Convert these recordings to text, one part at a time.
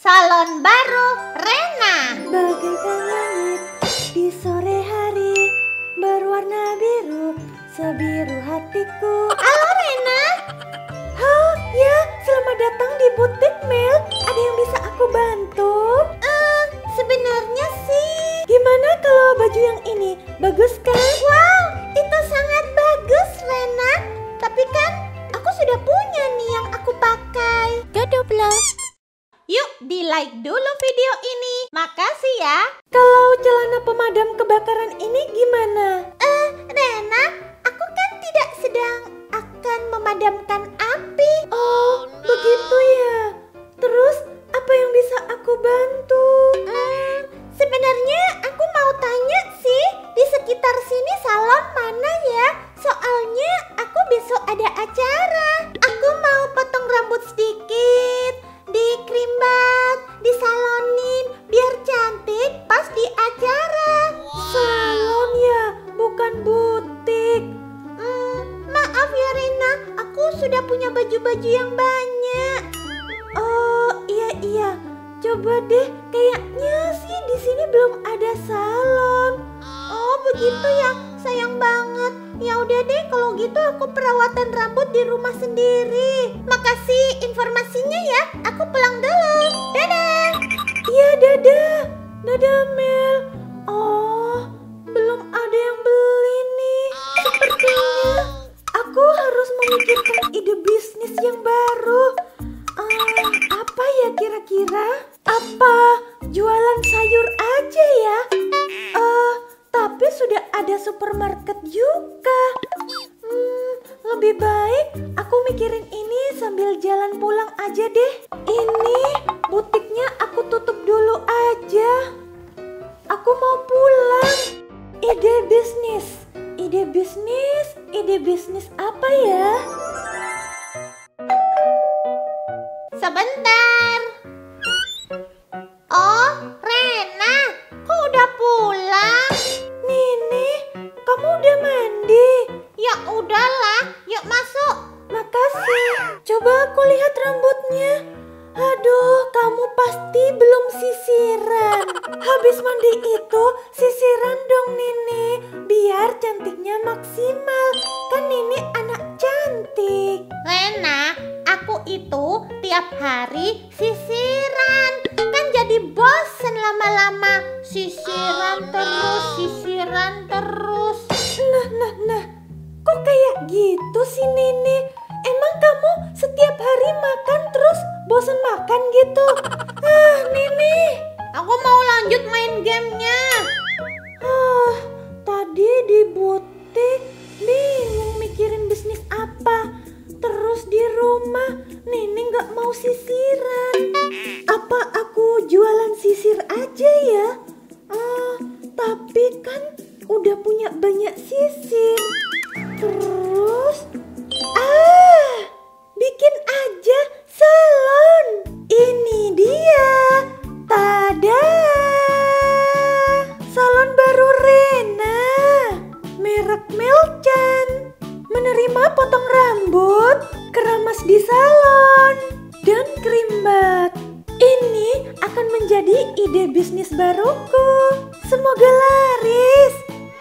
Salon baru Rena. Bagaikan langit di sore hari, berwarna biru, sebiru hatiku. Halo Rena. Ya, selamat datang di butik Mel. Ada yang bisa aku bantu? Sebenarnya sih. Gimana kalau baju yang ini? Bagus kan? Wow, itu sangat bagus Rena. Tapi kan aku sudah punya nih yang aku pakai. Godoblah. Yuk di like dulu video ini. Makasih ya. Kalau celana pemadam kebakaran ini gimana? Rena, aku kan tidak sedang akan memadamkan api. Oh, begitu ya. Terus apa yang bisa aku bantu? Sebenarnya aku mau tanya sih, di sekitar sini salon mana ya? Soalnya aku besok ada acara. Aku mau potong rambut sedikit, dikrimbat, disalonin, biar cantik pas di acara. Salon ya, bukan butik. Maaf ya Rena, aku sudah punya baju-baju yang banyak. Oh, iya. Coba deh, kayaknya sih di sini belum ada salon. Oh begitu ya, sayang banget. Ya udah deh, kalau gitu aku perawatan rambut di rumah sendiri. Makasih informasinya ya, aku pulang dulu. Dadah. Iya, dadah. Dadah, Mel. Oh, belum ada yang beli nih. Sepertinya aku harus memikirkan ide bisnis yang baru. Apa ya kira-kira? Apa jualan sayur aja ya? Tapi sudah ada supermarket juga. Lebih baik aku mikirin ini sambil jalan pulang aja deh. Ini butiknya aku tutup dulu aja. Aku mau pulang. Ide bisnis apa ya? Sebentar. Oh, Rena, kok udah pulang? Nini, kamu udah mandi? Ya udahlah, yuk masuk. Makasih. Coba aku lihat rambutnya. Aduh, kamu pasti belum sisiran. Habis mandi itu sisiran dong Nini, biar cantiknya maksimal. Kan Nini anak cantik. Rena, aku itu tiap hari sisiran. Kan jadi bosen lama-lama. Sisiran terus. Nah, kok kayak gitu sih Nini? Emang kamu setiap hari makan terus bosan makan gitu? Nini, Aku mau lanjut main gamenya. tadi di butik bingung mikirin bisnis apa. Terus di rumah Nini gak mau sisiran. Apa aku jualan sisir aja ya? Tapi kan udah punya banyak sisir. Terus bikin aja salon. Ini dia. Tada! Salon baru Rena. Merek Melchan. Menerima potong rambut, keramas di salon, dan krimbat. Ini akan menjadi ide bisnis baruku. Semoga laris.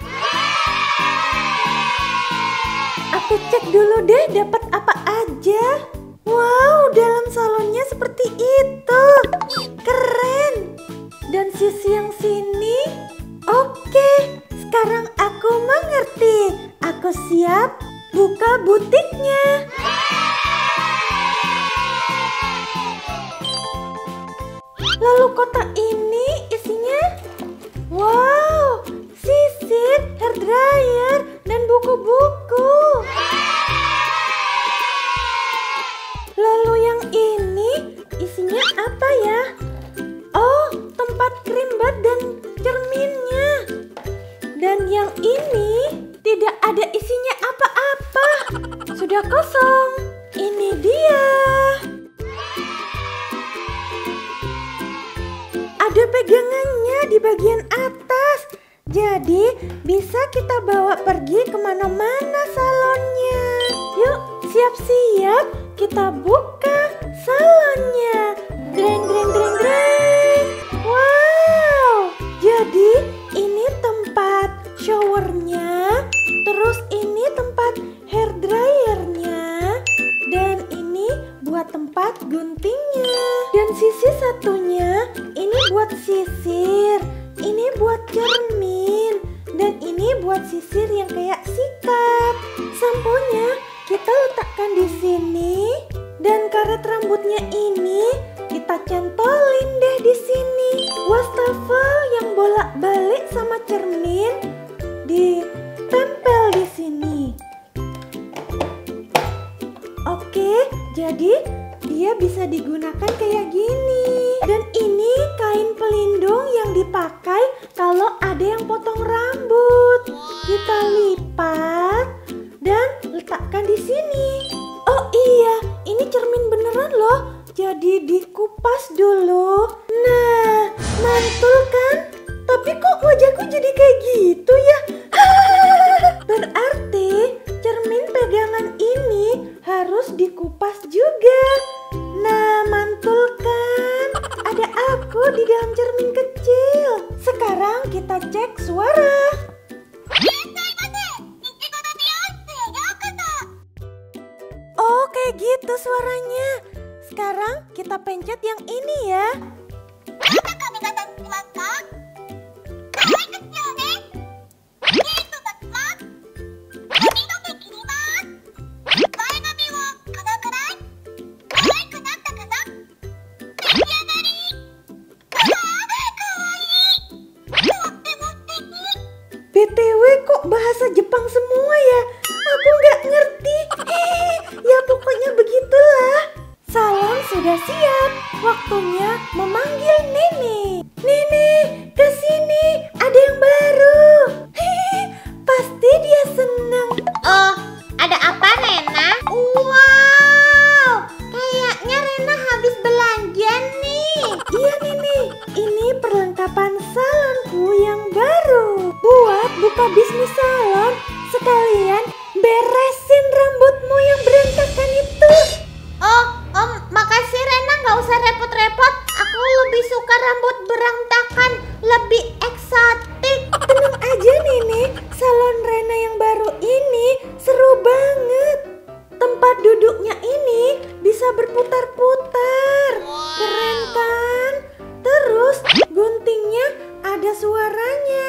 Aku cek dulu deh dapat apa aja. Wow, dalam salonnya seperti itu. Keren. Dan sisi yang sini. Oke, sekarang aku mengerti. Aku siap buka butiknya. Lalu kotak ini isinya, wow, sisir, hair dryer, dan buku-buku. Lalu yang ini isinya apa ya? Oh, tempat krimbat dan cerminnya. Dan yang ini tidak ada isinya apa-apa. Sudah kosong. Ini dia. Ada pegangannya di bagian atas. Jadi bisa kita bawa pergi kemana-mana salonnya. Yuk, siap-siap kita buka salonnya. Greng greng greng greng. sisi satunya ini buat sisir, ini buat cermin, dan ini buat sisir yang kayak sikat. Samponya kita letakkan di sini, dan karet rambutnya ini kita cantolin deh di sini. Wastafel yang bolak-balik sama cermin ditempel di sini. Oke, jadi dia bisa digunakan kayak gini. Dan ini kain pelindung yang dipakai kalau ada yang potong rambut. Kita lipat dan letakkan di sini. Oh iya, ini cermin beneran loh. Jadi dikupas dulu. Nah, mantul kan? Tapi kok wajahku jadi kayak gitu ya? Berarti cermin pegangan ini harus dikupas juga. Nah, mantul kan? Ada aku di dalam cermin kecil. Sekarang kita cek suara. Oh, kayak gitu suaranya. Sekarang kita pencet yang ini ya. BTW kok bahasa Jepang semua ya? Aku nggak ngerti. Ya pokoknya begitulah. Salon sudah siap. Waktunya memanggil Nini. Nini, kesini. Ada yang baru. Pasti dia senang. Oh, ada apa Rena? Wow, kayaknya Rena habis belanja nih. Iya Nini, ini perlengkapan salonku yang baru. Buat buka bisnis salon, sekalian beresin rambutmu yang berantakan itu. Oh, makasih Rena, nggak usah repot-repot. Aku lebih suka rambut berantakan, lebih eksotik. Tenang aja Nini, salon Rena yang baru ini seru banget. Tempat duduknya ini bisa berputar-putar. Keren kan? Terus guntingnya ada suaranya.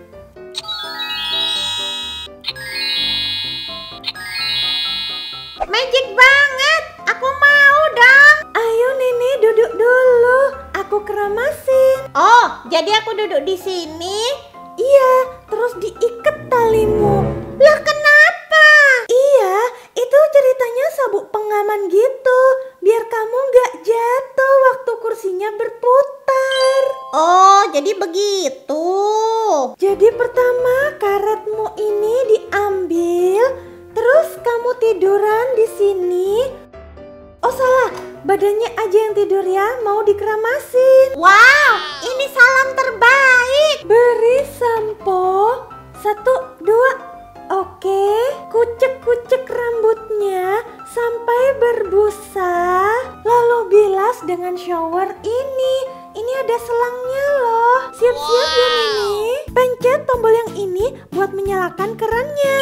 Magic banget, aku mau dong. Ayo Nini duduk dulu, aku keramasin. Oh, jadi aku duduk di sini? Iya, terus diikat talimu. Lah kenapa? Iya, itu ceritanya sabuk pengaman gitu, biar kamu nggak jatuh waktu kursinya berputar. Oh, jadi begitu. Jadi pertama karetmu ini diambil, terus kamu tiduran di sini. Oh salah, badannya aja yang tidur ya, mau dikeramasin. Wow, ini salon terbaik. Beri sampo, 1, 2. Oke, kucek-kucek rambutnya sampai berbusa. Lalu bilas dengan shower ini. Ini ada selangnya loh. Siap-siap ya Nini. Pencet tombol yang ini buat menyalakan kerannya.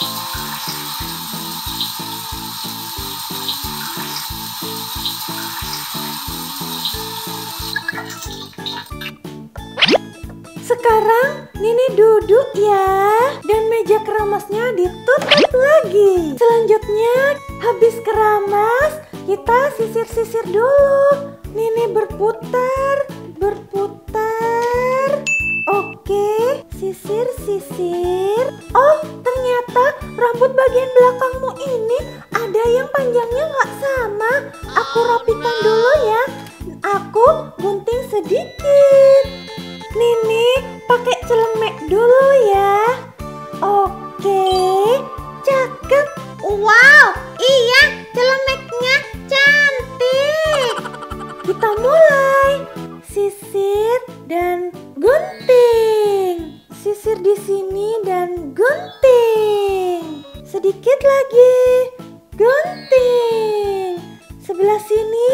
Sekarang Nini duduk ya, dan meja keramasnya ditutup lagi. Selanjutnya habis keramas, kita sisir-sisir dulu. Nini berputar. Oke, sisir. Oh, ternyata rambut bagian belakangmu ini ada yang panjangnya nggak sama. Aku rapikan dulu ya. Aku gunting sedikit. Nini pakai celemek dulu ya. Oke, cakep. Wow, iya, celemeknya cantik. Kita mulai. Sisir dan gunting. Sisir di sini dan gunting. Sedikit lagi. Gunting. Sebelah sini.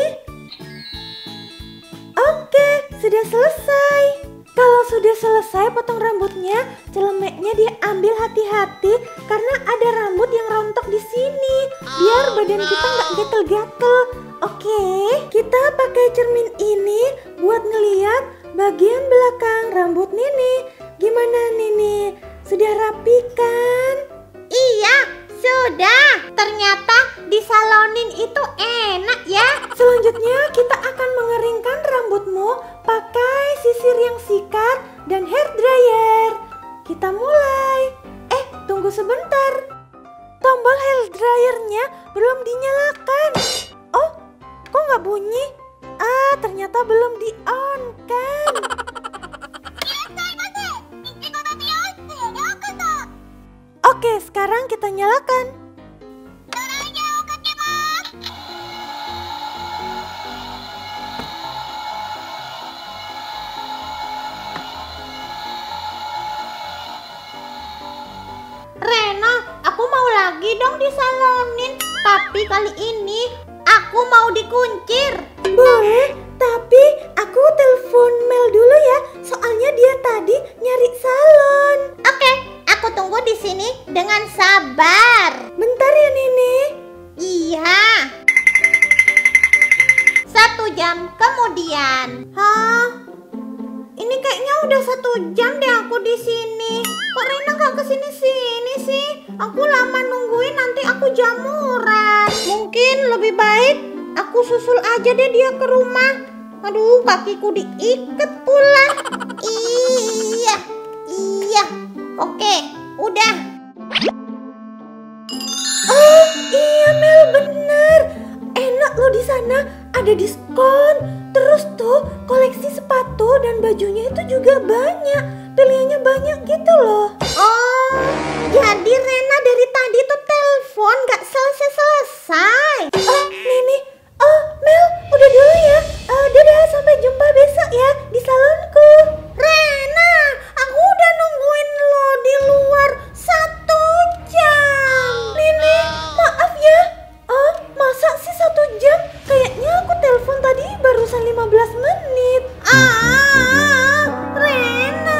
Oke, sudah selesai. Kalau sudah selesai potong rambutnya, celemeknya diambil hati-hati karena ada rambut yang rontok di sini. Biar badan kita nggak gatel-gatel. Oke, kita pakai cermin ini buat ngeliat bagian belakang rambut Nini. Gimana Nini? Sudah rapi kan? Iya, sudah. Ternyata disalonin itu enak ya. Selanjutnya kita akan mengeringkan rambutmu pakai sisir yang sikat dan hair dryer. Kita mulai. Tunggu sebentar. Tombol hair dryernya belum dinyalakan. Oh, kok nggak bunyi? Ternyata belum di-on kan? Oke, sekarang kita nyalakan. Rena, aku mau lagi dong disalonin. Tapi kali ini aku mau dikuncir. Boleh, tapi aku telepon Mel dulu ya. Soalnya dia tadi nyari salon. Oke, aku tunggu di sini dengan sabar. Bentar ya Nini. Iya. 1 jam kemudian. Hah? Ini kayaknya udah 1 jam deh aku di sini. Kok Rena gak kesini-sini sih? Aku lama nungguin, nanti aku jamuran. Mungkin lebih baik aku susul aja deh dia ke rumah. Aduh, kakiku diikat pula. Iya. Oke, udah. Oh iya Mel, bener. Enak loh di sana, ada diskon. Terus tuh koleksi sepatu dan bajunya itu juga banyak. Pilihannya banyak gitu loh. Oh, jadi Rena dari tadi tuh telepon gak selesai-selesai. Nini. Mel, udah dulu ya. Dadah, sampai jumpa besok ya di salonku. Rena, aku udah nungguin lo di luar 1 jam. Nini, maaf ya. Masa sih 1 jam? Kayaknya aku telepon tadi barusan 15 menit. Rena.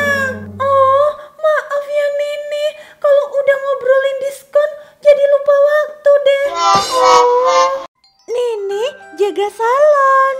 Maaf ya Nini. Kalau udah ngobrolin diskon jadi lupa waktu deh. Nini, jaga salon.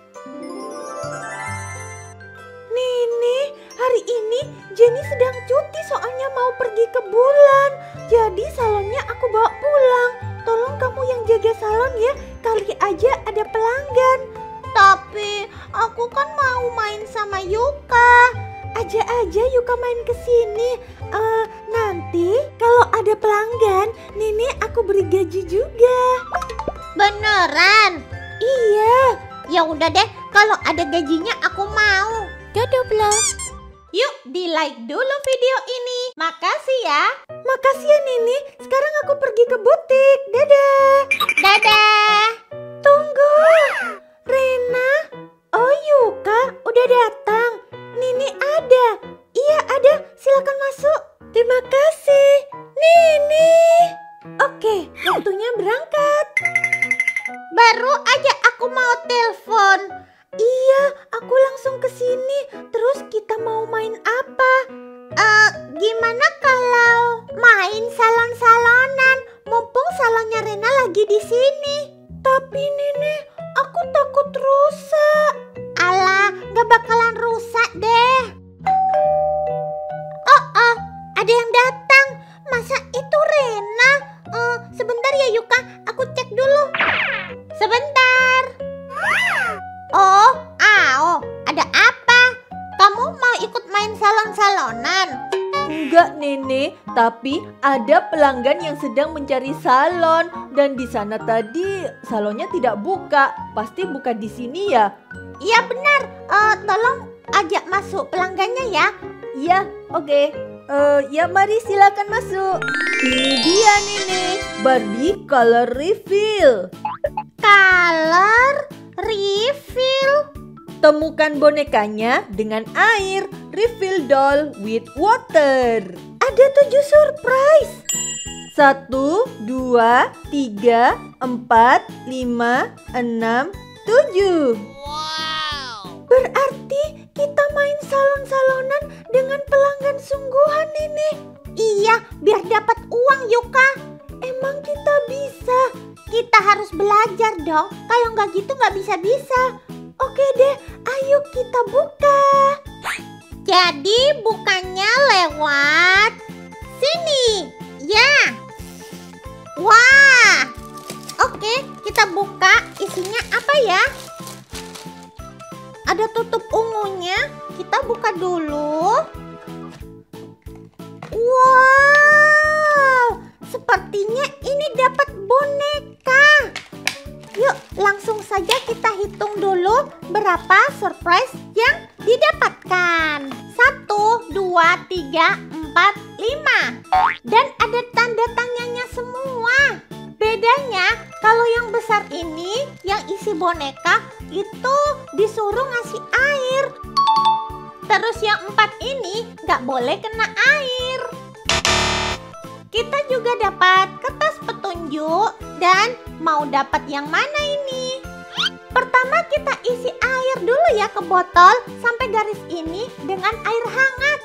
Nini, hari ini Jenny sedang cuti soalnya mau pergi ke bulan. Jadi salonnya aku bawa pulang. Tolong kamu yang jaga salon ya. Kali aja ada pelanggan. Tapi aku kan mau main sama Yuka. Ajak aja Yuka main ke sini. Nanti kalau ada pelanggan, Nini aku beri gaji juga. Beneran? Iya. Ya udah deh, kalau ada gajinya aku mau. Godoblos. Yuk di like dulu video ini. Makasih ya. Makasih ya Nini. Sekarang aku pergi ke butik. Dadah. Dadah. Tunggu. Rena. Oh Yuka, udah datang. Nini ada. Iya ada, silakan masuk. Terima kasih. Nini. Oke, waktunya berangkat. Baru aja aku mau telepon. Iya, aku langsung ke sini. Terus kita mau main apa? Gimana kalau main salon-salonan? Mumpung salonnya Rena lagi di sini. Tapi Nini, aku takut rusak. Alah, gak bakalan rusak deh. Ada yang datang. Masa itu Rena? Sebentar ya Yuka, aku cek dulu. Sebentar. Ada apa? Kamu mau ikut main salon-salonan? Enggak Nenek, tapi ada pelanggan yang sedang mencari salon dan di sana tadi salonnya tidak buka. Pasti buka di sini ya? Iya benar. Tolong ajak masuk pelanggannya ya. Iya, oke. Ya mari silakan masuk. Ini dia Nenek, Barbie Color Refill. Color refill. Temukan bonekanya dengan air. Refill doll with water. Ada 7 surprise. 1, 2, 3, 4, 5, 6, 7. Berarti kita main salon-salonan dengan pelanggan sungguhan ini. Iya, biar dapat uang Yuka. Emang kita bisa? Kita harus belajar dong. Kalau kita buka. Jadi bukanya lewat sini. Ya. Wah. Oke, kita buka. Isinya apa ya? Ada tutup ungunya. Kita buka dulu. Wow, sepertinya ini dapat boneka. Yuk, langsung saja kita hitung dulu berapa surprise yang didapatkan. 1, 2, 3, 4, 5. Dan ada tanda tanyanya semua. Bedanya, kalau yang besar ini, yang isi boneka, itu disuruh ngasih air. Terus yang 4 ini nggak boleh kena air. Kita juga dapat kertas petunjuk dan mau dapat yang mana ini? Pertama kita isi air dulu ya ke botol sampai garis ini dengan air hangat.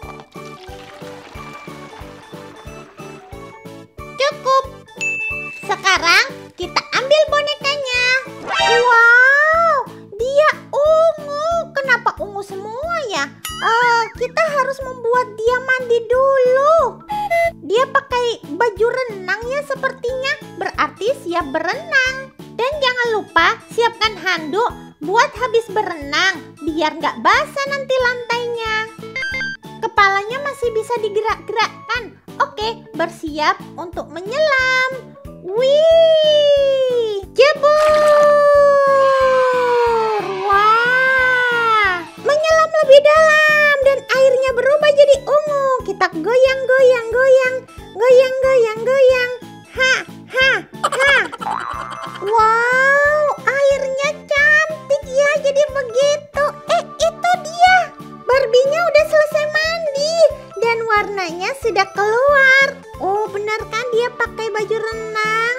Cukup. Sekarang kita ambil bonekanya. Wow, dia ungu. Kenapa ungu semua ya? Kita harus membuat dia mandi dulu. Dia pakai baju renang ya sepertinya. Berarti siap berenang. Dan jangan lupa siapkan handuk buat habis berenang. Biar nggak basah nanti lantainya. Kepalanya masih bisa digerak-gerakkan. Oke, bersiap untuk menyelam. Wih, jebur. Wah, menyelam lebih dalam dan airnya berubah jadi ungu. Kita goyang-goyang, goyang-goyang. Ha, ha, ha. Wow, airnya cantik ya jadi begitu. Itu dia. Barbie-nya udah selesai mandi dan warnanya sudah keluar. Oh, benar kan dia pakai baju renang?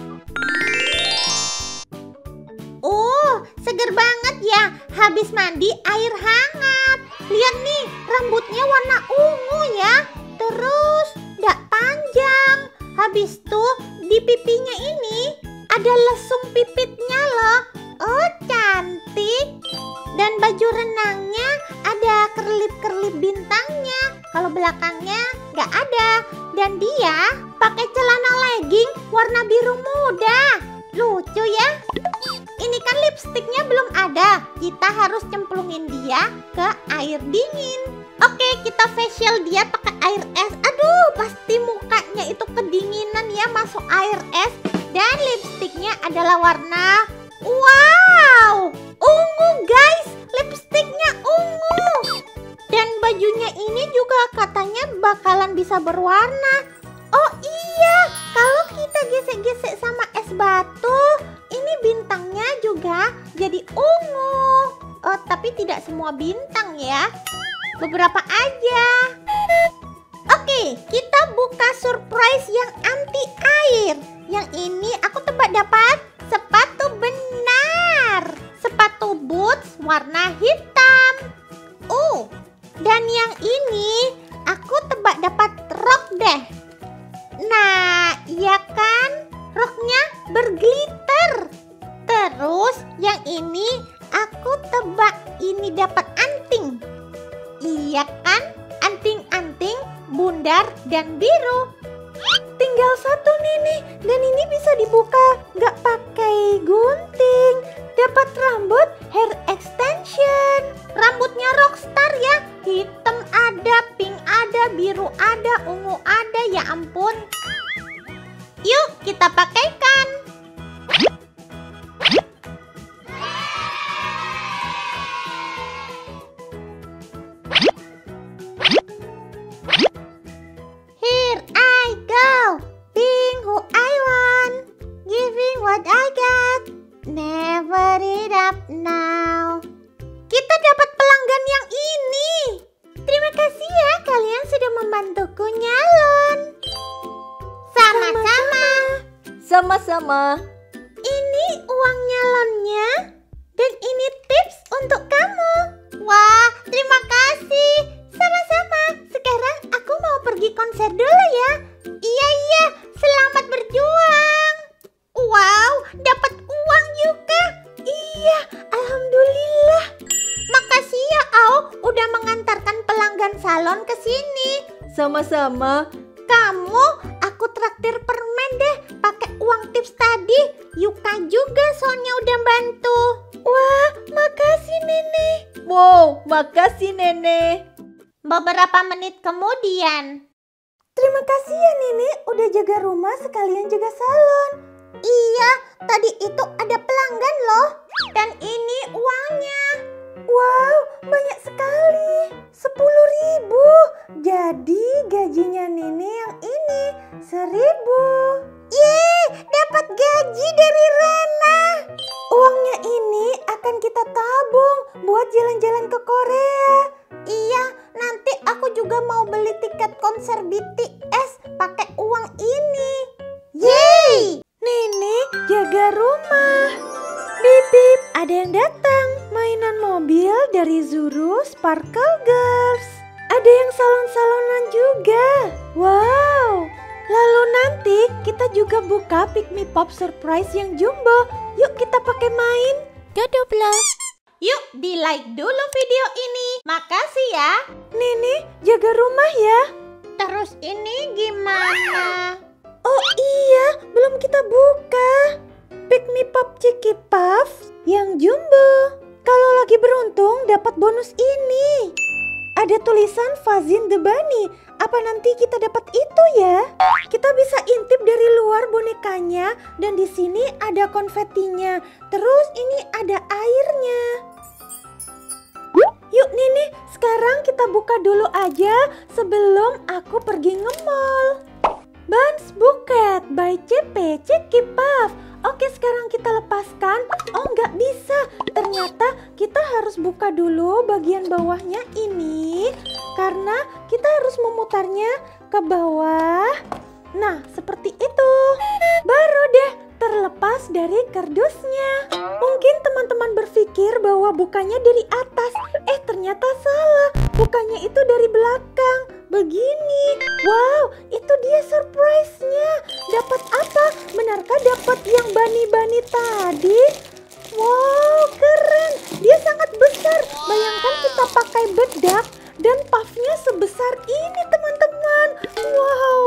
Oh, seger banget ya. Habis mandi air hangat. Lihat nih, rambutnya warna ungu ya. Terus nggak panjang. Habis tuh di pipinya ini ada lesung pipitnya loh. Oh, cantik. Dan baju renangnya ada kerlip-kerlip bintangnya. Kalau belakangnya nggak ada. Dan dia pakai celana legging warna biru muda. Lucu ya. Ini kan lipstiknya belum ada. Kita harus cemplungin dia ke air dingin. Oke, kita facial dia pakai air es. Aduh, pasti mukanya itu kedinginan ya masuk air es. Dan lipstiknya adalah warna wow, ungu guys. Lipstiknya ungu. Dan bajunya ini juga katanya bakalan bisa berwarna. Oh iya, kalau kita gesek-gesek sama es batu, ini bintangnya juga jadi ungu. Oh, tapi tidak semua bintang ya. Beberapa aja. Oke, kita buka surprise yang anti air. Yang ini aku tebak dapat sepatu benar. Sepatu boots warna hitam. Dan yang ini aku tebak dapat rok deh. Nah, iya kan? Roknya berglitter. Terus yang ini aku tebak ini dapat anting. Iya kan? Anting-anting bundar dan biru. Tinggal satu nih. Dan ini bisa dibuka nggak pakai gunting. Dapat rambut hair extension. Rambutnya rockstar ya. Hitam ada, pink ada, biru ada, ungu ada. Ya ampun. Yuk kita pakaikan. Here I go, being who I want, giving what I got, never it up now. Kita dapat pelanggan yang ini. Terima kasih ya kalian sudah membantuku nyalon. Sama-sama. Sama-sama. Ini uang nyalonnya dan ini tips untuk kamu. Wah, terima kasih. Sama-sama. Sekarang aku mau pergi konser dulu ya. Iya, selamat berjuang. Wow, dapat uang juga. Iya, alhamdulillah. Makasih pelanggan salon ke sini. Sama-sama. Kamu, aku traktir permen deh pakai uang tips tadi. Yuka juga soalnya udah bantu. Wah, makasih Nenek. Wow, makasih Nenek. Beberapa menit kemudian. Terima kasih ya Nenek udah jaga rumah sekalian jaga salon. Iya, tadi itu ada pelanggan loh. Dan ini uangnya. Wow, banyak sekali. 10.000. Jadi gajinya Nenek yang ini 1.000. Yeay, dapat gaji dari Rena. Uangnya ini akan kita tabung buat jalan-jalan ke Korea. Iya, nanti aku juga mau beli tiket konser BTS pakai uang ini. Yeay! Nenek jaga rumah. Bip bip, ada yang datang. Mainan mobil dari Zuru Sparkle Girls. Ada yang salon-salonan juga. Wow. Lalu nanti kita juga buka Pick Me Pop Surprise yang jumbo. Yuk kita pakai main. Godoblos. Yuk di like dulu video ini. Makasih ya. Nenek jaga rumah ya. Terus ini gimana? Oh iya, belum kita buka. Pick Me Pop Cheeky Puff yang jumbo. Kalau lagi beruntung dapat bonus ini. Ada tulisan Fazin the Bunny. Apa nanti kita dapat itu ya? Kita bisa intip dari luar bonekanya dan di sini ada konfetinya. Terus ini ada airnya. Yuk Nenek, sekarang kita buka dulu aja sebelum aku pergi nge-mall. Buns Bouquet by CP Cheeky Puff. Oke, sekarang kita lepaskan. Oh, nggak bisa. Ternyata kita harus buka dulu bagian bawahnya ini. Karena kita harus memutarnya ke bawah. Nah, seperti itu. Baru deh terlepas dari kardusnya. Mungkin teman-teman berpikir bahwa bukanya dari atas. Ternyata salah. Bukanya itu dari belakang. Begini. Wow, itu dia surprise-nya. Dapat apa? Benarkah dapat yang bani-bani tadi? Wow, keren. Dia sangat besar. Bayangkan kita pakai bedak dan puffnya sebesar ini, teman-teman. Wow.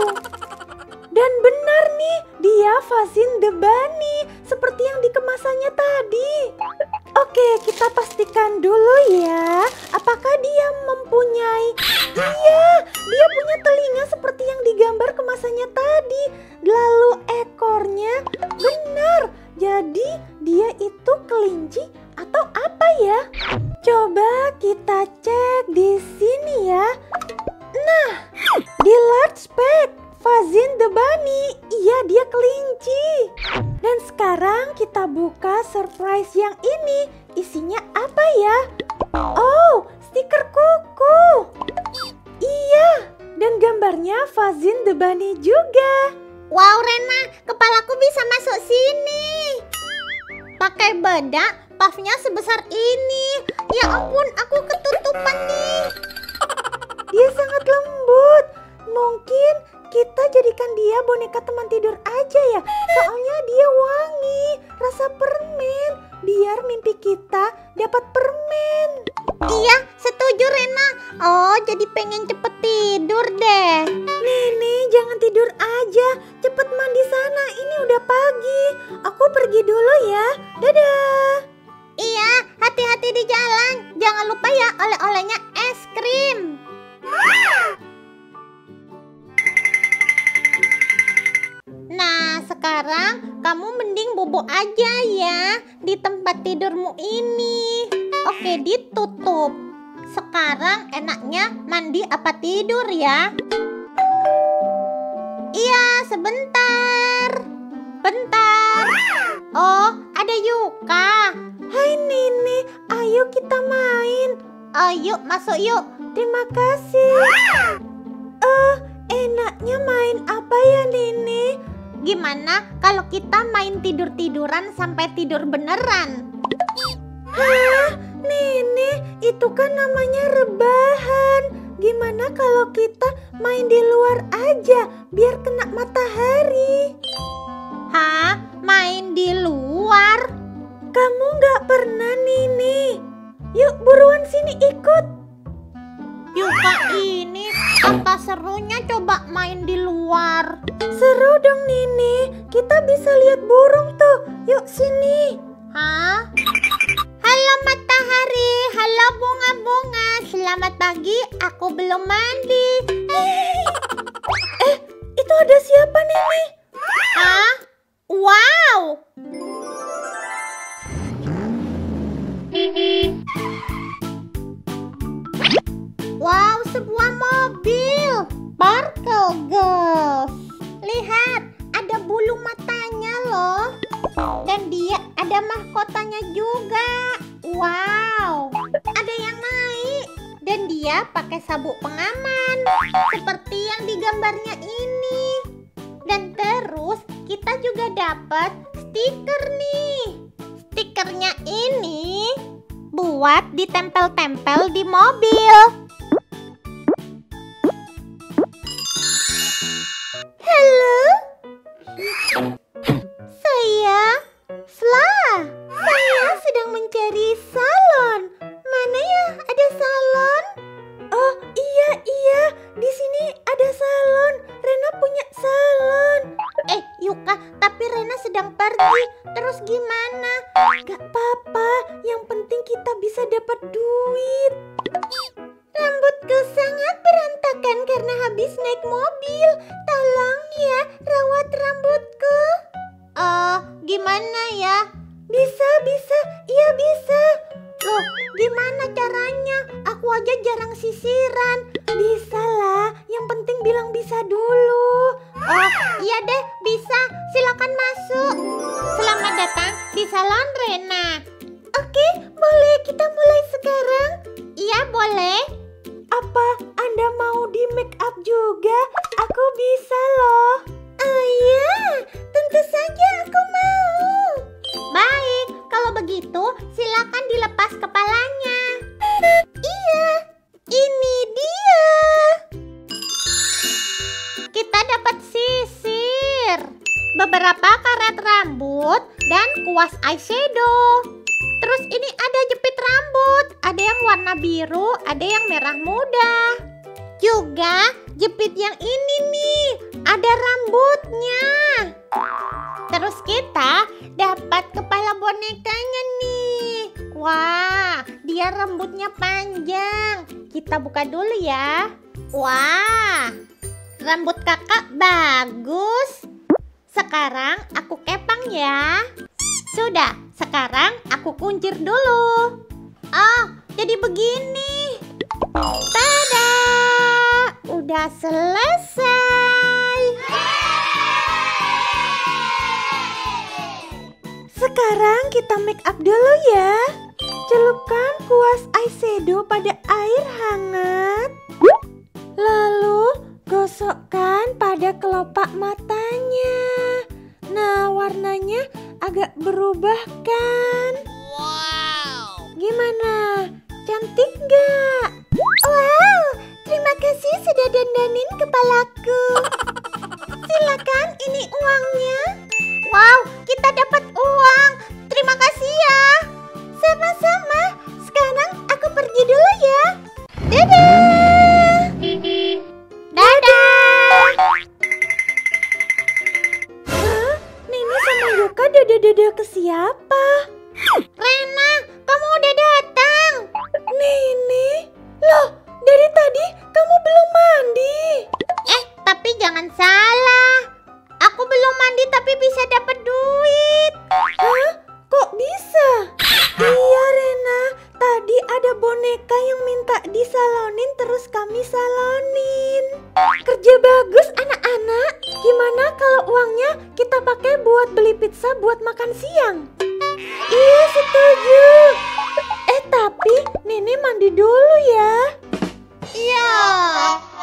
Dan benar nih, dia Fazin the Bunny seperti yang di kemasannya tadi. Oke, kita pastikan dulu ya. Apakah dia mempunyai... Iya, dia punya telinga seperti yang digambar kemasannya tadi. Lalu ekornya benar. Jadi dia itu kelinci atau apa ya? Coba kita cek di sini ya. Nah, di large pack Fazin the Bunny. Iya, dia kelinci. Dan sekarang kita buka surprise yang ini. Isinya apa ya? Oh, stiker kuku. Iya, dan gambarnya Fazin the Bunny juga. Wow Rena, kepalaku bisa masuk sini. Pakai bedak, puffnya sebesar ini. Ya ampun, aku ketutupan nih. Dia sangat lembut. Mungkin kita jadikan dia boneka teman tidur aja ya. Soalnya dia wangi, rasa permen. Biar mimpi kita dapat permen. Iya, setuju Rena. Oh, jadi pengen cepet tidur deh. Nenek, jangan tidur aja. Cepet mandi sana, ini udah pagi. Aku pergi dulu ya. Dadah. Iya, hati-hati di jalan. Jangan lupa ya oleh-olehnya es krim. Nah, sekarang kamu mending bobo aja ya di tempat tidurmu ini. Oke, ditutup. Sekarang enaknya mandi apa tidur ya? Iya, sebentar. Bentar. Oh, ada Yuka. Hai Nenek, ayo kita main. Ayo, masuk yuk. Terima kasih. Enaknya main apa ya Nenek? Gimana kalau kita main tidur-tiduran sampai tidur beneran? Hah? Nenek, itu kan namanya rebahan. Gimana kalau kita main di luar aja biar kena matahari? Hah? Main di luar? Kamu nggak pernah Nenek? Yuk buruan sini ikut. Yuk, serunya coba main di luar. Seru dong Nini, kita bisa lihat burung tuh. Yuk sini. Hah? Halo matahari, halo bunga-bunga. Selamat pagi, aku belum mandi. Itu ada siapa Nini? Hah? Wow! Wow, sebuah mobil. Sparkle Girls. Lihat, ada bulu matanya loh. Dan dia ada mahkotanya juga. Wow, ada yang naik. Dan dia pakai sabuk pengaman. Seperti yang di gambarnya ini. Dan terus kita juga dapat stiker nih. Stikernya ini buat ditempel-tempel di mobil. Halo? Saya Sla. Saya sedang mencari salon. Mana ya ada salon? Oh iya, di sini ada salon. Rena punya salon. Yuka, tapi Rena sedang pergi. Terus gimana? Gak apa-apa, yang penting kita bisa dapat duit. Rambutku sangat berantakan karena habis naik mobil. Tolong ya, rawat rambutku. Gimana ya? Bisa, iya bisa. Loh, gimana caranya? Aku aja jarang sisiran. Bisa lah, yang penting bilang bisa dulu. Oh, iya deh, bisa. Silakan masuk. Selamat datang di salon Rena. Oke, boleh kita mulai sekarang? Iya, boleh. Apa Anda mau di make up juga? Aku bisa loh. Oh iya, tentu saja aku mau. Baik, kalau begitu silakan dilepas kepalanya. Iya, ini dia. Kita dapat sisir, beberapa karet rambut, dan kuas eyeshadow. Terus ini ada jepit rambut, ada yang warna biru, ada yang merah muda. Juga jepit yang ini nih, ada rambutnya. Terus kita dapat kepala bonekanya nih. Wah, dia rambutnya panjang. Kita buka dulu ya. Wah, rambut kakak bagus. Sekarang aku kepang ya. Sudah, sekarang aku kuncir dulu. Oh, jadi begini. Tada! Udah selesai. Sekarang kita make up dulu ya. Celupkan kuas eyeshadow pada air hangat. Lalu gosokkan pada kelopak matanya. Nah, warnanya agak berubah kan? Wow. Gimana? Cantik nggak? Wow, terima kasih sudah dandanin kepalaku. Silakan, ini uangnya. Wow, kita dapat uang. Terima kasih ya. Sama-sama. Sekarang aku pergi dulu ya. Dadah. Dadah. Hah? Nini sama Yuka dada-dada ke siapa? Rena, kamu udah datang. Nini? Loh, dari tadi kamu belum mandi. Tapi jangan salah. Aku belum mandi tapi bisa dapat duit. Hah? Kok bisa? Iya Rena, tadi ada boneka yang minta disalonin terus kami salonin. Kerja bagus anak-anak. Gimana kalau uangnya kita pakai buat beli pizza buat makan siang? Iya setuju. Tapi Nini mandi dulu ya. Iya.